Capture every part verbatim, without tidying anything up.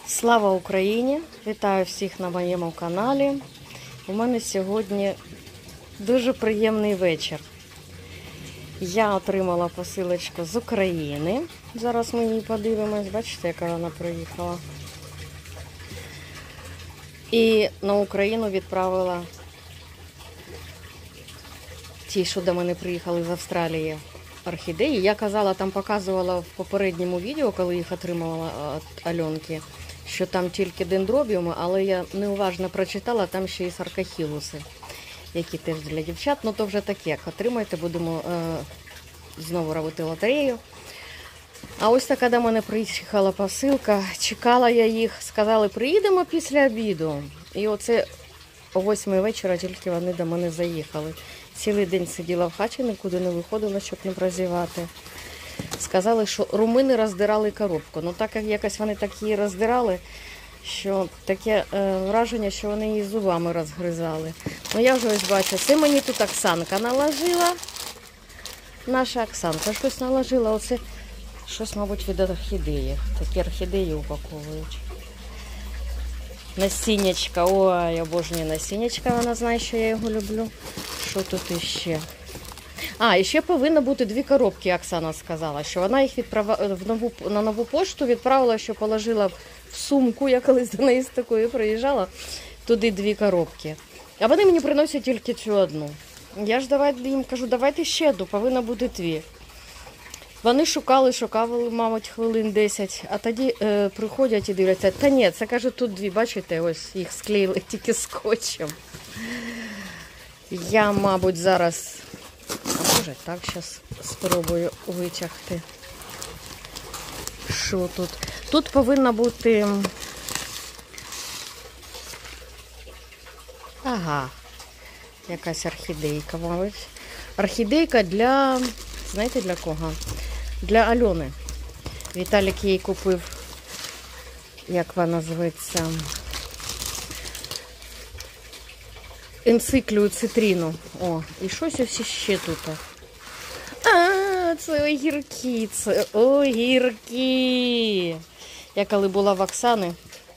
Слава Україні! Вітаю всіх на моєму каналі. У мене сьогодні дуже приємний вечір. Я отримала посилочку з України. Зараз ми її подивимось. Бачите, яка вона приїхала. І на Україну відправила ті, що до мене приїхали з Австралії, орхідеї. Я казала, там показувала в попередньому відео, коли їх отримала від Альонки, що там тільки дендробіуми, але я неуважно прочитала, там ще і саркохілуси, які теж для дівчат. Ну то вже таке, отримайте, будемо е, знову робити лотерею. А ось така до мене приїхала посилка, чекала я їх, сказали, приїдемо після обіду. І оце о восьмій вечора тільки вони до мене заїхали. Цілий день сиділа в хаті, нікуди не виходила, щоб не прозівати. Сказали, що румини роздирали коробку. Ну так як якось вони так її роздирали, що таке е, враження, що вони її зубами розгризали. Ну я вже ось бачу, це мені тут Оксанка наложила. Наша Оксанка щось наложила. Оце щось, мабуть, від орхідеї. Такі орхідеї упаковують. Насіннячка. Ой, обожнюю насіннячка. Вона знає, що я його люблю. Що тут іще? А, і ще повинно бути дві коробки, Оксана сказала, що вона їх відправила в нову, на нову пошту, відправила, що положила в сумку, я колись до неї з такою приїжджала, туди дві коробки. А вони мені приносять тільки цю одну. Я ж давай, їм кажу, давайте ще одну, повинно бути дві. Вони шукали, шукали, мабуть, хвилин десять, а тоді е, приходять і дивляться, та ні, це, кажуть, тут дві, бачите, ось їх склеїли тільки скотчем. Я, мабуть, зараз... А може так, зараз спробую витягти. Що тут? Тут повинна бути... Ага, якась орхідейка, мабуть. Орхідейка для... Знаєте, для кого? Для Альони. Віталік їй купив, як вона називається, енциклію цитріну. О, і щось ось ще тут. А, це огірки, це огірки. Я коли була в Оксани,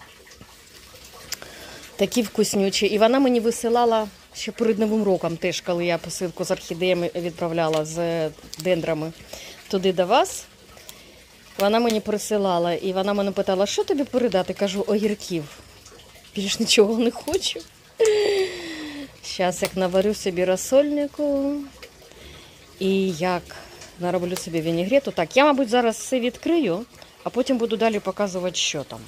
такі вкуснючі. І вона мені висилала ще перед Новим роком теж, коли я посилку з орхідеями відправляла, з дендрами туди до вас. Вона мені присилала, і вона мене питала, що тобі передати? Кажу, огірків. Більш нічого не хочу. Зараз як наварю собі розсольнику і як нароблю собі вінігрету. Так, я, мабуть, зараз все відкрию, а потім буду далі показувати, що там.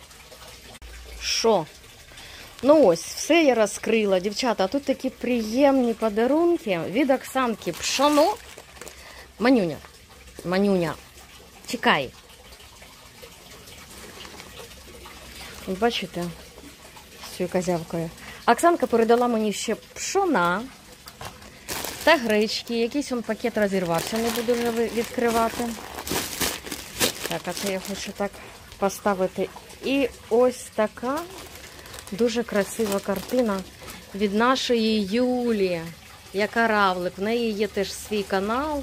Що? Ну ось, все я розкрила. Дівчата, тут такі приємні подарунки від Оксанки. Пшоно. Манюня, Манюня, чекай. Бачите, з цією козявкою. Оксанка передала мені ще пшона та гречки. Якийсь он пакет розірвався, не буду вже відкривати. Так, а це я хочу так поставити. І ось така дуже красива картина від нашої Юлі, яка равлик. В неї є теж свій канал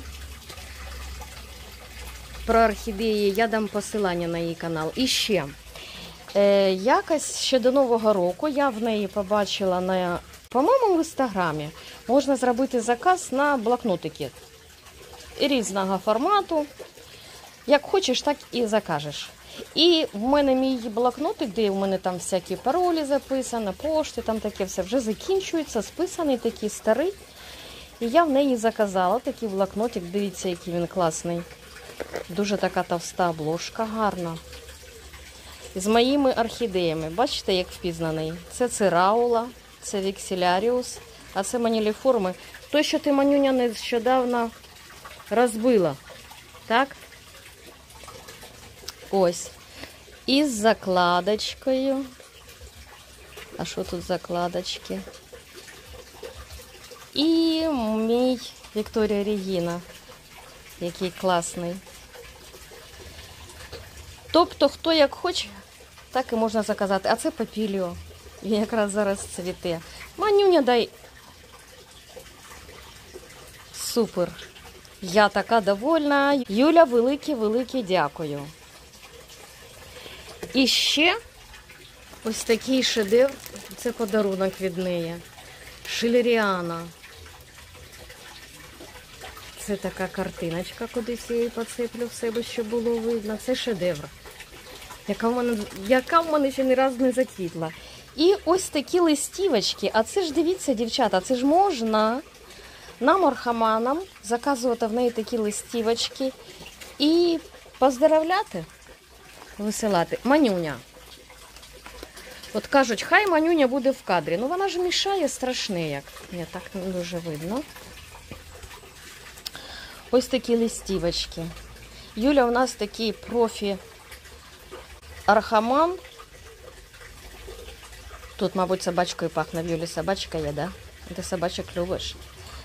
про орхідеї. Я дам посилання на її канал. І ще. Е, якось ще до Нового року я в неї побачила на, по-моєму, в інстаграмі, можна зробити заказ на блокнотики різного формату. Як хочеш, так і закажеш. І в мене мій блокнотик, де в мене там всякі паролі записані, пошти, там таке все вже закінчується, списаний, такий старий. І я в неї заказала такий блокнотик, дивіться, який він класний. Дуже така товста обложка, гарна. З моїми орхідеями. Бачите, як впізнаний? Це цираула, це вікселяріус, а це маніліформи. Той, що ти, Манюня, нещодавно розбила. Так? Ось. І з закладочкою. А що тут закладочки? І мій Вікторія Регіна. Який класний. Тобто, хто як хоче, так і можна заказати. А це папіліо. Він якраз зараз цвіте. Манюня, дай. Супер. Я така довольна. Юля, велике-велике дякую. І ще Ось такий шедевр. Це подарунок від неї. Шилеріана. Це така картиночка, кудись я її поцеплю в себе, щоб було видно. Це шедевр. Яка в мене, яка в мене ще ні разу не заквітла. І ось такі листівочки. А це ж, дивіться, дівчата, це ж можна нам, орхаманам, заказувати в неї такі листівочки і поздоровляти, висилати. Манюня. От кажуть, хай Манюня буде в кадрі. Ну вона ж мішає страшне як. Ні, так не дуже видно. Ось такі листівочки. Юля у нас такий профі архаман. Тут, мабуть, собачкою пахне. В Юлі собачка є, да? Ти собачок любиш.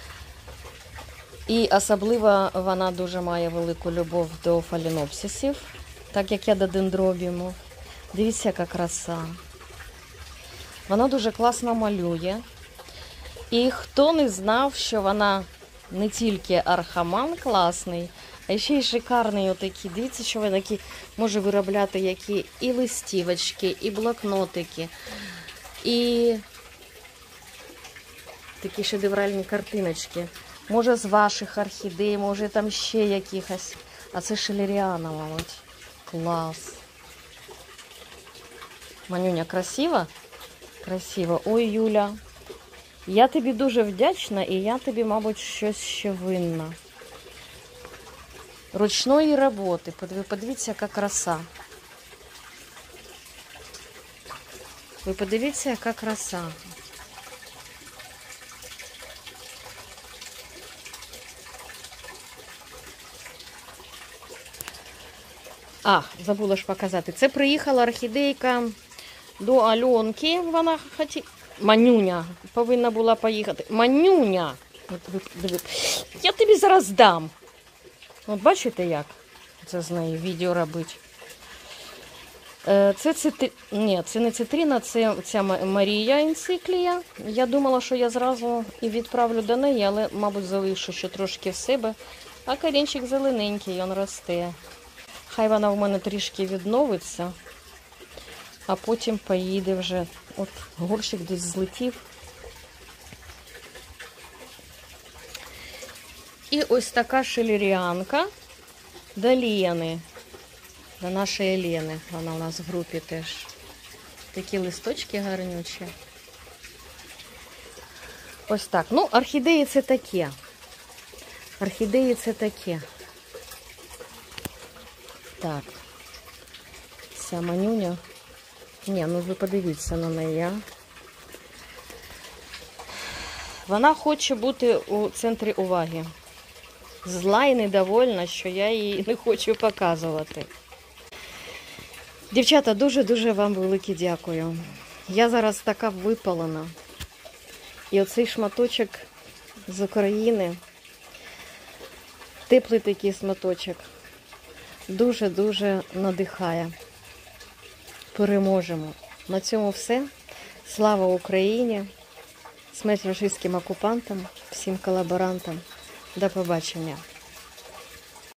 І особливо вона дуже має велику любов до фалінопсисів, так як я до дендробіуму. Дивіться, яка краса. Вона дуже класно малює. І хто не знав, що вона не тільки архаман класний, а ще й шикарний отакі. Дивіться, що вона такі може виробляти які і листівочки, і блокнотики, і такі шедевральні картиночки. Може з ваших орхідей, може там ще якихось. А це шилеріана, мабуть. Клас. Манюня, красиво? Красиво. Ой, Юля. Я тобі дуже вдячна і я тобі, мабуть, щось ще винна. Ручної роботи. Подивіться, яка краса. Ви подивіться, яка краса. А, забула ж показати. Це приїхала орхідейка до Альонки. Вона хотіла... Манюня повинна була поїхати. Манюня! Я тобі зараз дам. От бачите, як це з нею відео робити? Це, цитри... Ні, це не цитрина, це ця Марія енциклія. Я думала, що я зразу і відправлю до неї, але, мабуть, залишу ще трошки в себе. А корінчик зелененький, він росте. Хай вона в мене трішки відновиться, а потім поїде вже. От горщик десь злетів. І ось така шилеріанка до Лени, до нашої Лени. Вона у нас в групі теж. Такі листочки гарнючі. Ось так. Ну, орхідеї це таке. Орхідеї це таке. Так. Ця Манюня. Ні, ну ви подивіться на неї. Вона хоче бути у центрі уваги. Зла і недовольна, що я її не хочу показувати. Дівчата, дуже-дуже вам велике дякую. Я зараз така випалена. І оцей шматочок з України, теплий такий шматочок, дуже-дуже надихає. Переможемо. На цьому все. Слава Україні! Смерть рашистським окупантам, всім колаборантам. До побачення.